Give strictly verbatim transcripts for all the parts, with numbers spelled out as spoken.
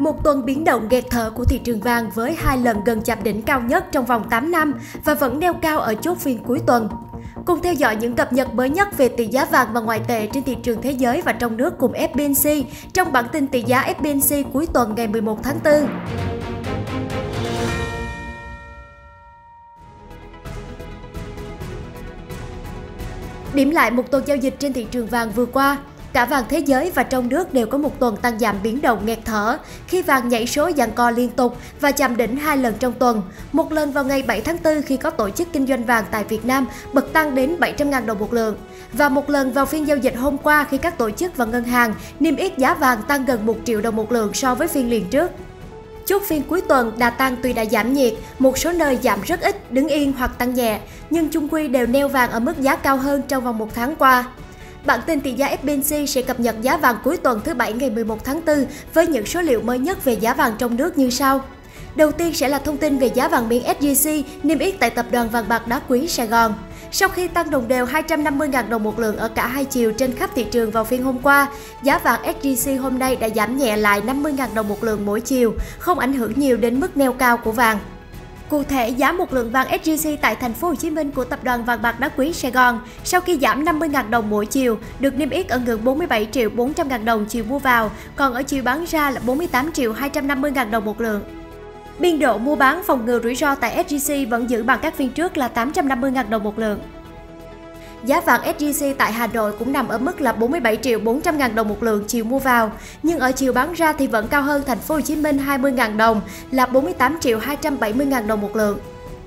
Một tuần biến động nghẹt thở của thị trường vàng với hai lần gần chạm đỉnh cao nhất trong vòng tám năm và vẫn neo cao ở chốt phiên cuối tuần. Cùng theo dõi những cập nhật mới nhất về tỷ giá vàng và ngoại tệ trên thị trường thế giới và trong nước cùng ép pê en xê trong bản tin tỷ giá ép pê en xê cuối tuần ngày mười một tháng tư. Điểm lại một tuần giao dịch trên thị trường vàng vừa qua, cả vàng thế giới và trong nước đều có một tuần tăng giảm biến động nghẹt thở khi vàng nhảy số giằng co liên tục và chạm đỉnh hai lần trong tuần. Một lần vào ngày bảy tháng tư khi có tổ chức kinh doanh vàng tại Việt Nam bật tăng đến bảy trăm nghìn đồng một lượng và một lần vào phiên giao dịch hôm qua khi các tổ chức và ngân hàng niêm yết giá vàng tăng gần một triệu đồng một lượng so với phiên liền trước. Chốt phiên cuối tuần, đà tăng tuy đã giảm nhiệt, một số nơi giảm rất ít, đứng yên hoặc tăng nhẹ, nhưng chung quy đều neo vàng ở mức giá cao hơn trong vòng một tháng qua. Bản tin tỷ giá ép pê en xê sẽ cập nhật giá vàng cuối tuần thứ Bảy ngày mười một tháng tư với những số liệu mới nhất về giá vàng trong nước như sau. Đầu tiên sẽ là thông tin về giá vàng miếng ét gi xê niêm yết tại Tập đoàn Vàng bạc Đá quý Sài Gòn. Sau khi tăng đồng đều hai trăm năm mươi nghìn đồng một lượng ở cả hai chiều trên khắp thị trường vào phiên hôm qua, giá vàng ét gi xê hôm nay đã giảm nhẹ lại năm mươi nghìn đồng một lượng mỗi chiều, không ảnh hưởng nhiều đến mức neo cao của vàng. Cụ thể, giá một lượng vàng ét gi xê tại thành phố Hồ Chí Minh của Tập đoàn Vàng bạc Đá quý Sài Gòn sau khi giảm năm mươi nghìn đồng mỗi chiều được niêm yết ở ngưỡng bốn mươi bảy triệu bốn trăm nghìn đồng chiều mua vào, còn ở chiều bán ra là bốn mươi tám triệu hai trăm năm mươi nghìn đồng một lượng. Biên độ mua bán phòng ngừa rủi ro tại ét gi xê vẫn giữ bằng các phiên trước là tám trăm năm mươi nghìn đồng một lượng. Giá vàng ét gi xê tại Hà Nội cũng nằm ở mức là bốn mươi bảy triệu bốn trăm nghìn đồng một lượng chiều mua vào, nhưng ở chiều bán ra thì vẫn cao hơn thành phố Hồ Chí Minh hai mươi nghìn đồng là bốn mươi tám triệu hai trăm bảy mươi nghìn đồng một lượng.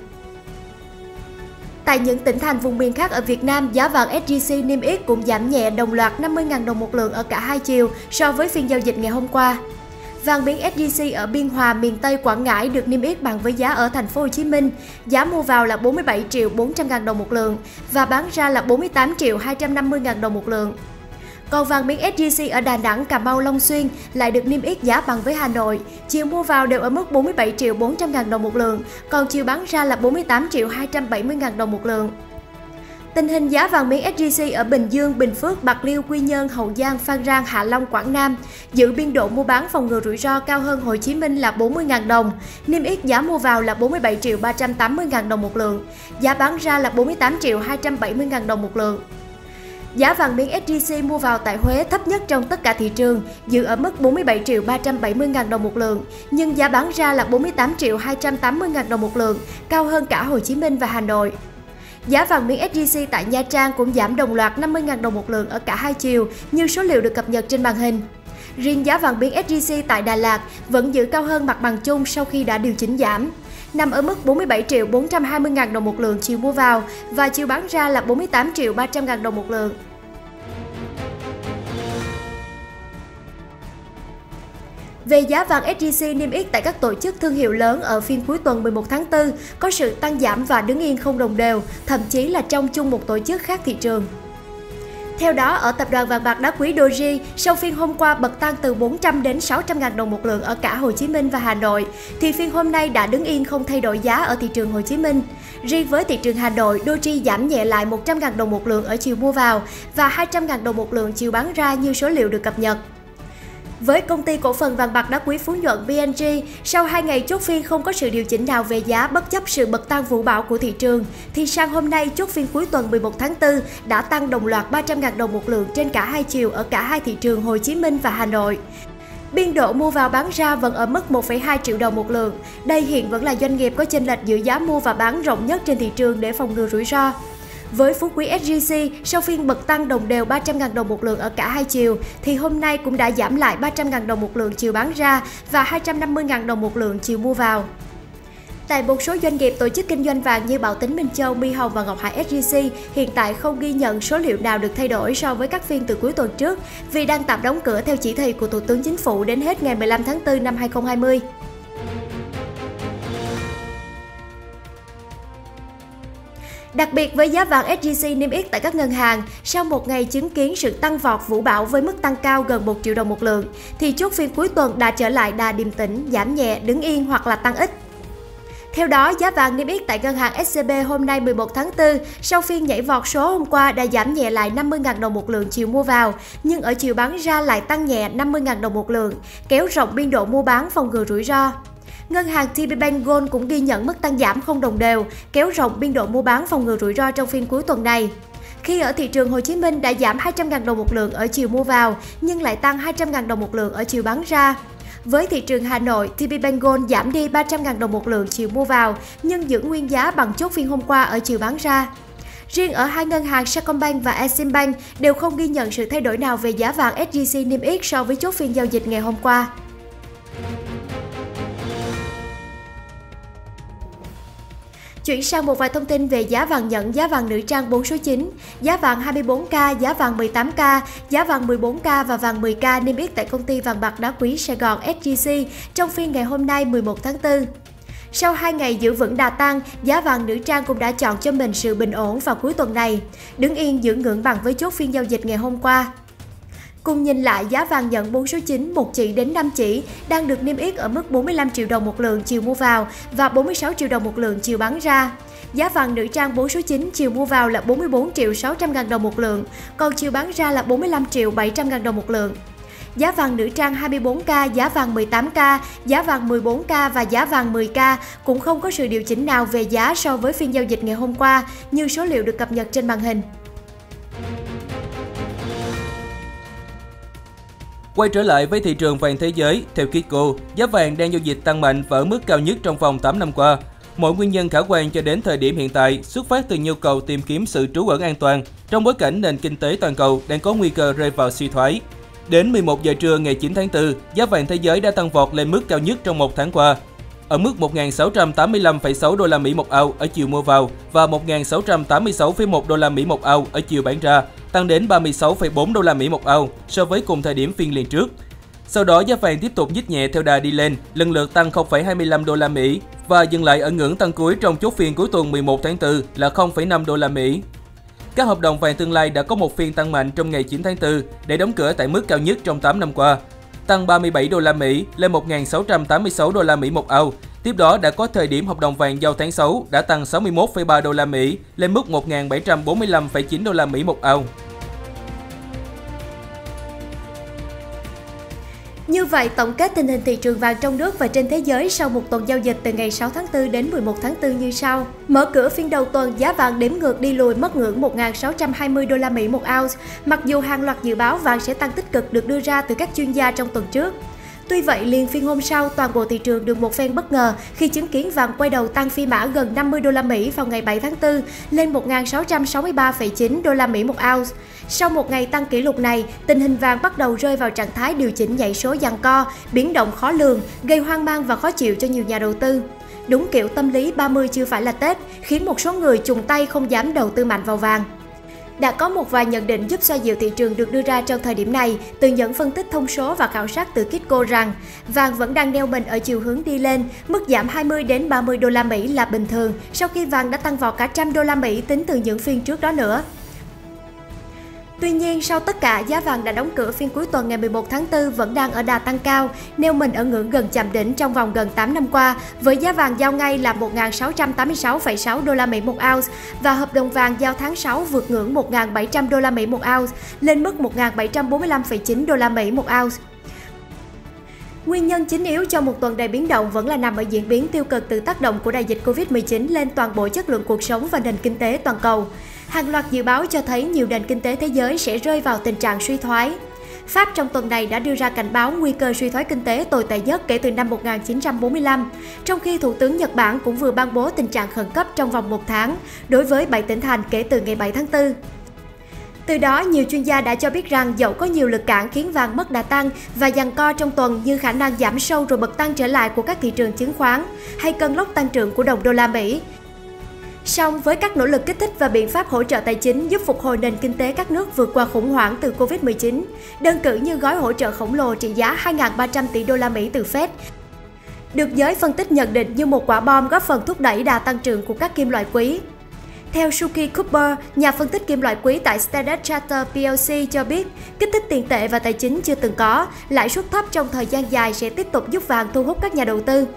Tại những tỉnh thành vùng miền khác ở Việt Nam, giá vàng ét gi xê niêm yết cũng giảm nhẹ đồng loạt năm mươi nghìn đồng một lượng ở cả hai chiều so với phiên giao dịch ngày hôm qua. Vàng miếng ét gi xê ở Biên Hòa, miền Tây Quảng Ngãi được niêm yết bằng với giá ở thành phố Hồ Chí Minh. Giá mua vào là bốn mươi bảy triệu bốn trăm nghìn đồng một lượng và bán ra là bốn mươi tám triệu hai trăm năm mươi nghìn đồng một lượng. Còn vàng miếng ét gi xê ở Đà Nẵng, Cà Mau, Long Xuyên lại được niêm yết giá bằng với Hà Nội. Chiều mua vào đều ở mức bốn mươi bảy triệu bốn trăm nghìn đồng một lượng, còn chiều bán ra là bốn mươi tám triệu hai trăm bảy mươi nghìn đồng một lượng. Tình hình giá vàng miếng ét gi xê ở Bình Dương, Bình Phước, Bạc Liêu, Quy Nhơn, Hậu Giang, Phan Rang, Hạ Long, Quảng Nam giữ biên độ mua bán phòng ngừa rủi ro cao hơn Hồ Chí Minh là bốn mươi nghìn đồng. Niêm yết giá mua vào là bốn mươi bảy triệu ba trăm tám mươi nghìn đồng một lượng, giá bán ra là bốn mươi tám triệu hai trăm bảy mươi nghìn đồng một lượng. Giá vàng miếng ét gi xê mua vào tại Huế thấp nhất trong tất cả thị trường, giữ ở mức bốn mươi bảy triệu ba trăm bảy mươi nghìn đồng một lượng, nhưng giá bán ra là bốn mươi tám triệu hai trăm tám mươi nghìn đồng một lượng, cao hơn cả Hồ Chí Minh và Hà Nội. Giá vàng miếng ét gi xê tại Nha Trang cũng giảm đồng loạt năm mươi nghìn đồng một lượng ở cả hai chiều, như số liệu được cập nhật trên màn hình. Riêng giá vàng miếng ét gi xê tại Đà Lạt vẫn giữ cao hơn mặt bằng chung sau khi đã điều chỉnh giảm, nằm ở mức bốn mươi bảy triệu bốn trăm hai mươi nghìn đồng một lượng chiều mua vào và chiều bán ra là bốn mươi tám triệu ba trăm nghìn đồng một lượng. Về giá vàng ét gi xê niêm yết tại các tổ chức thương hiệu lớn ở phiên cuối tuần mười một tháng tư có sự tăng giảm và đứng yên không đồng đều, thậm chí là trong chung một tổ chức khác thị trường. Theo đó, ở Tập đoàn Vàng bạc Đá quý Doji, sau phiên hôm qua bật tăng từ bốn trăm đến sáu trăm nghìn đồng một lượng ở cả Hồ Chí Minh và Hà Nội, thì phiên hôm nay đã đứng yên không thay đổi giá ở thị trường Hồ Chí Minh. Riêng với thị trường Hà Nội, Doji giảm nhẹ lại một trăm nghìn đồng một lượng ở chiều mua vào và hai trăm nghìn đồng một lượng chiều bán ra như số liệu được cập nhật. Với công ty cổ phần vàng bạc đá quý Phú Nhuận pê en giê, sau hai ngày chốt phiên không có sự điều chỉnh nào về giá bất chấp sự bật tăng vũ bão của thị trường, thì sang hôm nay chốt phiên cuối tuần mười một tháng tư đã tăng đồng loạt ba trăm nghìn đồng một lượng trên cả hai chiều ở cả hai thị trường Hồ Chí Minh và Hà Nội. Biên độ mua vào bán ra vẫn ở mức một phẩy hai triệu đồng một lượng. Đây hiện vẫn là doanh nghiệp có chênh lệch giữa giá mua và bán rộng nhất trên thị trường để phòng ngừa rủi ro. Với Phú Quý ét gi xê, sau phiên bật tăng đồng đều ba trăm nghìn đồng một lượng ở cả hai chiều, thì hôm nay cũng đã giảm lại ba trăm nghìn đồng một lượng chiều bán ra và hai trăm năm mươi nghìn đồng một lượng chiều mua vào. Tại một số doanh nghiệp tổ chức kinh doanh vàng như Bảo Tín Minh Châu, My Hồng và Ngọc Hải ét gi xê, hiện tại không ghi nhận số liệu nào được thay đổi so với các phiên từ cuối tuần trước vì đang tạm đóng cửa theo chỉ thị của Thủ tướng Chính phủ đến hết ngày mười lăm tháng tư năm hai nghìn không trăm hai mươi. Đặc biệt với giá vàng ét gi xê niêm yết tại các ngân hàng, sau một ngày chứng kiến sự tăng vọt vũ bão với mức tăng cao gần một triệu đồng một lượng, thì chốt phiên cuối tuần đã trở lại đà điềm tĩnh, giảm nhẹ, đứng yên hoặc là tăng ít. Theo đó, giá vàng niêm yết tại ngân hàng ét xê bê hôm nay mười một tháng tư, sau phiên nhảy vọt số hôm qua đã giảm nhẹ lại năm mươi nghìn đồng một lượng chiều mua vào, nhưng ở chiều bán ra lại tăng nhẹ năm mươi nghìn đồng một lượng, kéo rộng biên độ mua bán phòng ngừa rủi ro. Ngân hàng tê pê Bank Gold cũng ghi nhận mức tăng giảm không đồng đều, kéo rộng biên độ mua bán phòng ngừa rủi ro trong phiên cuối tuần này. Khi ở thị trường Hồ Chí Minh đã giảm hai trăm nghìn đồng một lượng ở chiều mua vào, nhưng lại tăng hai trăm nghìn đồng một lượng ở chiều bán ra. Với thị trường Hà Nội, tê pê Bank Gold giảm đi ba trăm nghìn đồng một lượng chiều mua vào, nhưng giữ nguyên giá bằng chốt phiên hôm qua ở chiều bán ra. Riêng ở hai ngân hàng Sacombank và Eximbank đều không ghi nhận sự thay đổi nào về giá vàng ét gi xê niêm yết so với chốt phiên giao dịch ngày hôm qua. Chuyển sang một vài thông tin về giá vàng nhẫn, giá vàng nữ trang bốn số chín, giá vàng hai mươi bốn ca, giá vàng mười tám ca, giá vàng mười bốn ca và vàng mười ca niêm yết tại công ty vàng bạc đá quý Sài Gòn ét gi xê trong phiên ngày hôm nay mười một tháng tư. Sau hai ngày giữ vững đà tăng, giá vàng nữ trang cũng đã chọn cho mình sự bình ổn vào cuối tuần này, đứng yên giữ ngưỡng bằng với chốt phiên giao dịch ngày hôm qua. Cùng nhìn lại giá vàng nhẫn bốn số chín, một chỉ đến năm chỉ đang được niêm yết ở mức bốn mươi lăm triệu đồng một lượng chiều mua vào và bốn mươi sáu triệu đồng một lượng chiều bán ra. Giá vàng nữ trang bốn số chín chiều mua vào là bốn mươi bốn triệu sáu trăm nghìn đồng một lượng, còn chiều bán ra là bốn mươi lăm triệu bảy trăm nghìn đồng một lượng. Giá vàng nữ trang hai mươi bốn ca, giá vàng mười tám ca, giá vàng mười bốn ca và giá vàng mười ca cũng không có sự điều chỉnh nào về giá so với phiên giao dịch ngày hôm qua, như số liệu được cập nhật trên màn hình. Quay trở lại với thị trường vàng thế giới, theo Kitco, giá vàng đang giao dịch tăng mạnh và ở mức cao nhất trong vòng tám năm qua. Mọi nguyên nhân khả quan cho đến thời điểm hiện tại xuất phát từ nhu cầu tìm kiếm sự trú ẩn an toàn trong bối cảnh nền kinh tế toàn cầu đang có nguy cơ rơi vào suy thoái. Đến mười một giờ trưa ngày chín tháng tư, giá vàng thế giới đã tăng vọt lên mức cao nhất trong một tháng qua, ở mức một nghìn sáu trăm tám mươi lăm phẩy sáu đô la Mỹ một ounce ở chiều mua vào và một nghìn sáu trăm tám mươi sáu phẩy một đô la Mỹ một ounce ở chiều bán ra, tăng đến ba mươi sáu phẩy bốn đô la Mỹ một ounce so với cùng thời điểm phiên liền trước. Sau đó giá vàng tiếp tục nhích nhẹ theo đà đi lên, lần lượt tăng không phẩy hai mươi lăm đô la Mỹ và dừng lại ở ngưỡng tăng cuối trong chốt phiên cuối tuần mười một tháng tư là không phẩy năm đô la Mỹ. Các hợp đồng vàng tương lai đã có một phiên tăng mạnh trong ngày chín tháng tư để đóng cửa tại mức cao nhất trong tám năm qua, tăng ba mươi bảy đô la Mỹ lên một nghìn sáu trăm tám mươi sáu đô la Mỹ một ounce. Tiếp đó đã có thời điểm hợp đồng vàng giao tháng sáu đã tăng sáu mươi mốt phẩy ba đô la Mỹ lên mức một nghìn bảy trăm bốn mươi lăm phẩy chín đô la Mỹ một ounce. Như vậy, tổng kết tình hình thị trường vàng trong nước và trên thế giới sau một tuần giao dịch từ ngày sáu tháng tư đến mười một tháng tư như sau. Mở cửa phiên đầu tuần, giá vàng đếm ngược đi lùi mất ngưỡng một nghìn sáu trăm hai mươi đô la Mỹ một ounce, mặc dù hàng loạt dự báo vàng sẽ tăng tích cực được đưa ra từ các chuyên gia trong tuần trước. Tuy vậy, liền phiên hôm sau, toàn bộ thị trường được một phen bất ngờ khi chứng kiến vàng quay đầu tăng phi mã gần năm mươi đô la Mỹ vào ngày bảy tháng tư lên một nghìn sáu trăm sáu mươi ba phẩy chín đô la Mỹ một ounce. Sau một ngày tăng kỷ lục này, tình hình vàng bắt đầu rơi vào trạng thái điều chỉnh nhảy số giằng co, biến động khó lường, gây hoang mang và khó chịu cho nhiều nhà đầu tư. Đúng kiểu tâm lý ba mươi chưa phải là Tết, khiến một số người chùng tay không dám đầu tư mạnh vào vàng. Đã có một vài nhận định giúp xoa dịu thị trường được đưa ra trong thời điểm này từ những phân tích thông số và khảo sát từ Kitco rằng vàng vẫn đang neo mình ở chiều hướng đi lên, mức giảm hai mươi đến ba mươi đô la Mỹ là bình thường sau khi vàng đã tăng vọt cả trăm đô la Mỹ tính từ những phiên trước đó nữa. Tuy nhiên, sau tất cả, giá vàng đã đóng cửa phiên cuối tuần ngày mười một tháng tư vẫn đang ở đà tăng cao, neo mình ở ngưỡng gần chạm đỉnh trong vòng gần tám năm qua, với giá vàng giao ngay là một nghìn sáu trăm tám mươi sáu phẩy sáu đô la Mỹ một ounce và hợp đồng vàng giao tháng sáu vượt ngưỡng một nghìn bảy trăm đô la Mỹ một ounce lên mức một nghìn bảy trăm bốn mươi lăm phẩy chín đô la Mỹ một ounce. Nguyên nhân chính yếu cho một tuần đầy biến động vẫn là nằm ở diễn biến tiêu cực từ tác động của đại dịch Covid mười chín lên toàn bộ chất lượng cuộc sống và nền kinh tế toàn cầu. Hàng loạt dự báo cho thấy nhiều nền kinh tế thế giới sẽ rơi vào tình trạng suy thoái. Pháp trong tuần này đã đưa ra cảnh báo nguy cơ suy thoái kinh tế tồi tệ nhất kể từ năm một nghìn chín trăm bốn mươi lăm, trong khi Thủ tướng Nhật Bản cũng vừa ban bố tình trạng khẩn cấp trong vòng một tháng đối với bảy tỉnh thành kể từ ngày bảy tháng tư. Từ đó, nhiều chuyên gia đã cho biết rằng dẫu có nhiều lực cản khiến vàng mất đà tăng và giằng co trong tuần như khả năng giảm sâu rồi bật tăng trở lại của các thị trường chứng khoán hay cơn lốc tăng trưởng của đồng đô la Mỹ, song với các nỗ lực kích thích và biện pháp hỗ trợ tài chính giúp phục hồi nền kinh tế các nước vượt qua khủng hoảng từ Covid mười chín, đơn cử như gói hỗ trợ khổng lồ trị giá hai nghìn ba trăm tỷ đô la Mỹ từ Fed, được giới phân tích nhận định như một quả bom góp phần thúc đẩy đà tăng trưởng của các kim loại quý. Theo Suki Cooper, nhà phân tích kim loại quý tại Standard Chartered pê lờ xê cho biết, kích thích tiền tệ và tài chính chưa từng có, lãi suất thấp trong thời gian dài sẽ tiếp tục giúp vàng thu hút các nhà đầu tư.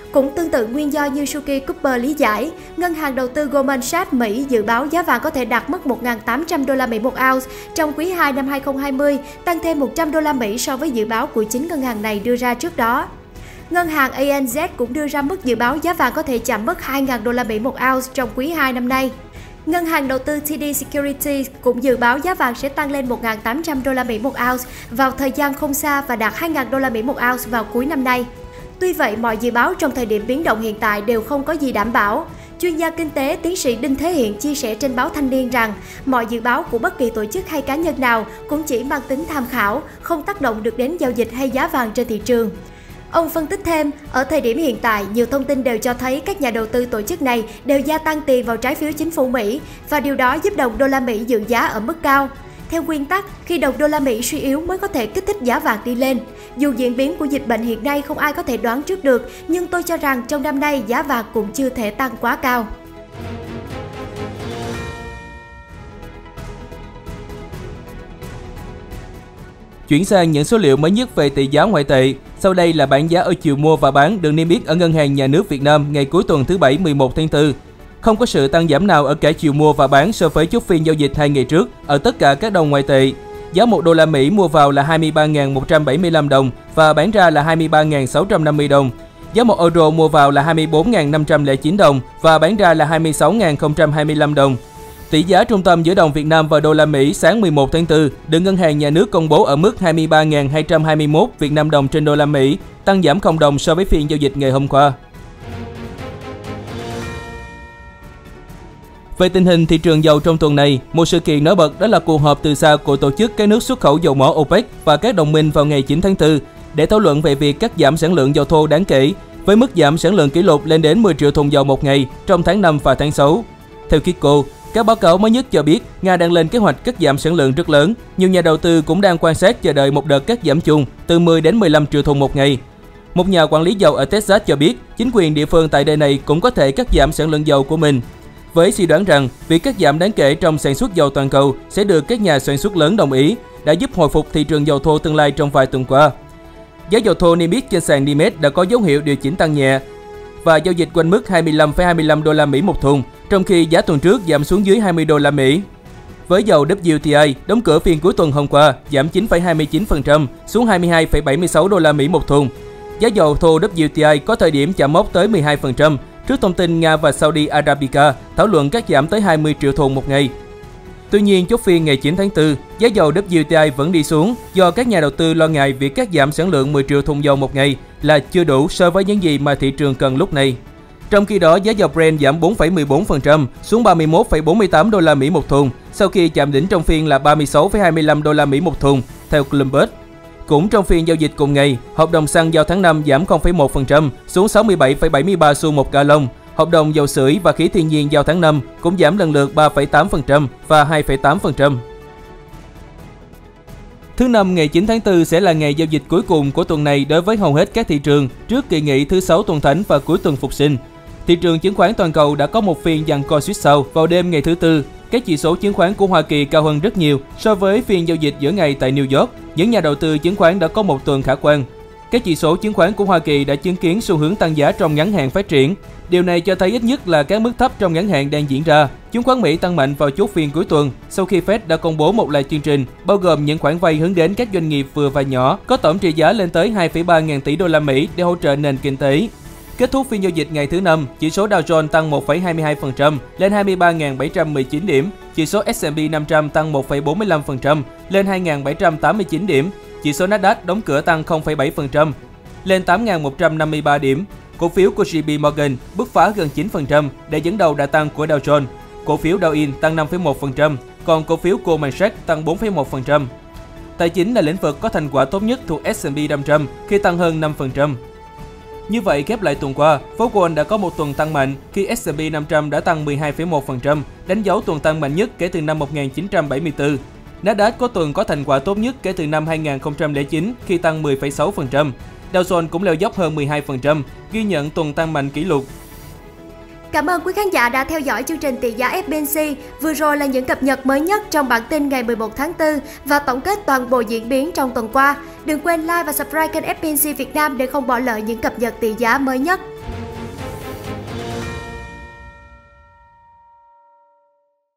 Cũng tương tự nguyên do như Suki Cooper lý giải, ngân hàng đầu tư Goldman Sachs Mỹ dự báo giá vàng có thể đạt mức một nghìn tám trăm đô la Mỹ một ounce trong quý hai năm hai không hai không, tăng thêm một trăm đô la Mỹ so với dự báo của chính ngân hàng này đưa ra trước đó. Ngân hàng a en dét cũng đưa ra mức dự báo giá vàng có thể chạm mức hai nghìn đô la Mỹ một ounce trong quý hai năm nay. Ngân hàng đầu tư tê đê Securities cũng dự báo giá vàng sẽ tăng lên một nghìn tám trăm đô la Mỹ một ounce vào thời gian không xa và đạt hai nghìn đô la Mỹ một ounce vào cuối năm nay. Tuy vậy, mọi dự báo trong thời điểm biến động hiện tại đều không có gì đảm bảo. Chuyên gia kinh tế tiến sĩ Đinh Thế Hiện chia sẻ trên báo Thanh niên rằng mọi dự báo của bất kỳ tổ chức hay cá nhân nào cũng chỉ mang tính tham khảo, không tác động được đến giao dịch hay giá vàng trên thị trường. Ông phân tích thêm, ở thời điểm hiện tại, nhiều thông tin đều cho thấy các nhà đầu tư tổ chức này đều gia tăng tiền vào trái phiếu chính phủ Mỹ và điều đó giúp đồng đô la Mỹ giữ giá ở mức cao. Theo nguyên tắc, khi đồng đô la Mỹ suy yếu mới có thể kích thích giá vàng đi lên. Dù diễn biến của dịch bệnh hiện nay không ai có thể đoán trước được, nhưng tôi cho rằng trong năm nay giá vàng cũng chưa thể tăng quá cao. Chuyển sang những số liệu mới nhất về tỷ giá ngoại tệ. Sau đây là bảng giá ở chiều mua và bán được niêm yết ở Ngân hàng Nhà nước Việt Nam ngày cuối tuần thứ Bảy mười một tháng tư. Không có sự tăng giảm nào ở cả chiều mua và bán so với chốt phiên giao dịch hai ngày trước ở tất cả các đồng ngoại tệ. Giá một đô la Mỹ mua vào là hai mươi ba nghìn một trăm bảy mươi lăm đồng và bán ra là hai mươi ba nghìn sáu trăm năm mươi đồng. Giá một euro mua vào là hai mươi bốn nghìn năm trăm lẻ chín đồng và bán ra là hai mươi sáu nghìn không trăm hai mươi lăm đồng. Tỷ giá trung tâm giữa đồng Việt Nam và đô la Mỹ sáng mười một tháng tư được Ngân hàng Nhà nước công bố ở mức hai mươi ba nghìn hai trăm hai mươi mốt Việt Nam đồng trên đô la Mỹ, tăng giảm không đồng so với phiên giao dịch ngày hôm qua. Về tình hình thị trường dầu trong tuần này, một sự kiện nổi bật đó là cuộc họp từ xa của tổ chức các nước xuất khẩu dầu mỏ OPEC và các đồng minh vào ngày chín tháng tư để thảo luận về việc cắt giảm sản lượng dầu thô đáng kể, với mức giảm sản lượng kỷ lục lên đến mười triệu thùng dầu một ngày trong tháng năm và tháng sáu. Theo Kitco, các báo cáo mới nhất cho biết Nga đang lên kế hoạch cắt giảm sản lượng rất lớn. Nhiều nhà đầu tư cũng đang quan sát chờ đợi một đợt cắt giảm chung từ mười đến mười lăm triệu thùng một ngày. Một nhà quản lý dầu ở Texas cho biết chính quyền địa phương tại nơi này cũng có thể cắt giảm sản lượng dầu của mình, với suy đoán rằng việc cắt giảm đáng kể trong sản xuất dầu toàn cầu sẽ được các nhà sản xuất lớn đồng ý, đã giúp hồi phục thị trường dầu thô tương lai trong vài tuần qua. Giá dầu thô niêm yết trên sàn Nimet đã có dấu hiệu điều chỉnh tăng nhẹ và giao dịch quanh mức hai mươi lăm phẩy hai mươi lăm đô la Mỹ một thùng, trong khi giá tuần trước giảm xuống dưới hai mươi đô la Mỹ. Với dầu W T I đóng cửa phiên cuối tuần hôm qua giảm chín phẩy hai mươi chín phần trăm xuống hai mươi hai phẩy bảy mươi sáu đô la Mỹ một thùng. Giá dầu thô W T I có thời điểm chạm mốc tới mười hai phần trăm trước thông tin Nga và Saudi Arabica thảo luận cắt giảm tới hai mươi triệu thùng một ngày. Tuy nhiên, chốt phiên ngày chín tháng tư, giá dầu W T I vẫn đi xuống do các nhà đầu tư lo ngại việc cắt giảm sản lượng mười triệu thùng dầu một ngày là chưa đủ so với những gì mà thị trường cần lúc này. Trong khi đó, giá dầu Brent giảm bốn phẩy mười bốn phần trăm xuống ba mươi mốt phẩy bốn mươi tám đô la Mỹ một thùng sau khi chạm đỉnh trong phiên là ba mươi sáu phẩy hai mươi lăm đô la Mỹ một thùng, theo Bloomberg. Cũng trong phiên giao dịch cùng ngày, hợp đồng xăng giao tháng năm giảm không phẩy một phần trăm xuống sáu mươi bảy phẩy bảy mươi ba xu một gallon. Hợp đồng dầu sưởi và khí thiên nhiên giao tháng năm cũng giảm lần lượt ba phẩy tám phần trăm và hai phẩy tám phần trăm. Thứ Năm ngày chín tháng tư sẽ là ngày giao dịch cuối cùng của tuần này đối với hầu hết các thị trường trước kỳ nghỉ thứ Sáu tuần Thánh và cuối tuần Phục sinh. Thị trường chứng khoán toàn cầu đã có một phiên giằng co suýt sau vào đêm ngày thứ Tư. Các chỉ số chứng khoán của Hoa Kỳ cao hơn rất nhiều so với phiên giao dịch giữa ngày tại New York. Những nhà đầu tư chứng khoán đã có một tuần khả quan. Các chỉ số chứng khoán của Hoa Kỳ đã chứng kiến xu hướng tăng giá trong ngắn hạn phát triển. Điều này cho thấy ít nhất là các mức thấp trong ngắn hạn đang diễn ra. Chứng khoán Mỹ tăng mạnh vào chốt phiên cuối tuần sau khi Fed đã công bố một loạt chương trình bao gồm những khoản vay hướng đến các doanh nghiệp vừa và nhỏ có tổng trị giá lên tới hai phẩy ba ngàn tỷ đô la Mỹ để hỗ trợ nền kinh tế. Kết thúc phiên giao dịch ngày thứ Năm, chỉ số Dow Jones tăng một phẩy hai mươi hai phần trăm lên hai mươi ba nghìn bảy trăm mười chín điểm, chỉ số S and P năm trăm tăng một phẩy bốn mươi lăm phần trăm lên hai nghìn bảy trăm tám mươi chín điểm, chỉ số Nasdaq đóng cửa tăng không phẩy bảy phần trăm lên tám nghìn một trăm năm mươi ba điểm. Cổ phiếu của J P Morgan bứt phá gần chín phần trăm để dẫn đầu đà tăng của Dow Jones. Cổ phiếu Dow In tăng năm phẩy một phần trăm, còn cổ phiếu Goldman Sachs tăng bốn phẩy một phần trăm. Tài chính là lĩnh vực có thành quả tốt nhất thuộc S and P năm trăm khi tăng hơn năm phần trăm. Như vậy, khép lại tuần qua, phố Wall đã có một tuần tăng mạnh khi S and P năm trăm đã tăng mười hai phẩy một phần trăm, đánh dấu tuần tăng mạnh nhất kể từ năm một nghìn chín trăm bảy mươi tư. Nasdaq có tuần có thành quả tốt nhất kể từ năm hai nghìn không trăm lẻ chín khi tăng mười phẩy sáu phần trăm. Dow Jones cũng leo dốc hơn mười hai phần trăm, ghi nhận tuần tăng mạnh kỷ lục. Cảm ơn quý khán giả đã theo dõi chương trình Tỷ giá ép pê en xê. Vừa rồi là những cập nhật mới nhất trong bản tin ngày mười một tháng tư và tổng kết toàn bộ diễn biến trong tuần qua. Đừng quên like và subscribe kênh ép pê en xê Việt Nam để không bỏ lỡ những cập nhật tỷ giá mới nhất.